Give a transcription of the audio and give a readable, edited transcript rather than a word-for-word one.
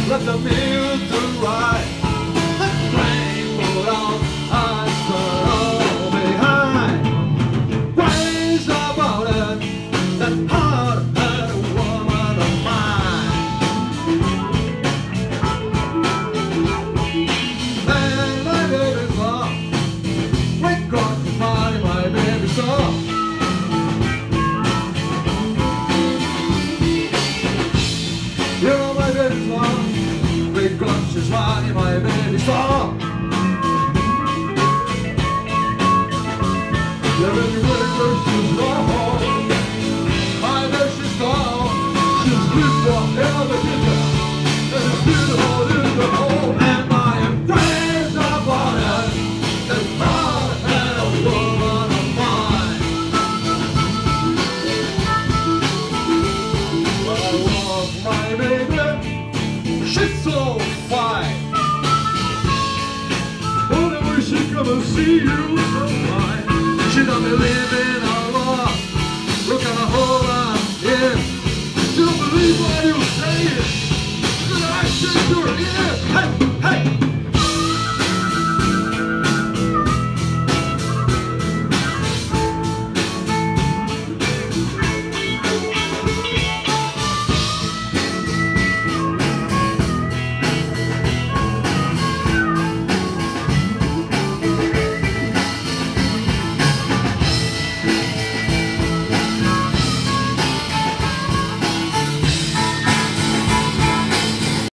let the music ride. Rain put on eyes but all behind. Praise about it, that hard-headed woman of mine. Man, my baby's gone. Wake up to find my baby's gone. You know my baby's gone. Wake up, she's riding my baby's gone. Yeah, baby, really good, she's gone. My baby, she's gone. She's beautiful in the kitchen, and it's beautiful in the home. And I am crazy about it. It's not a woman of mine. But I love my baby. She's so fine. Whenever she come and see you.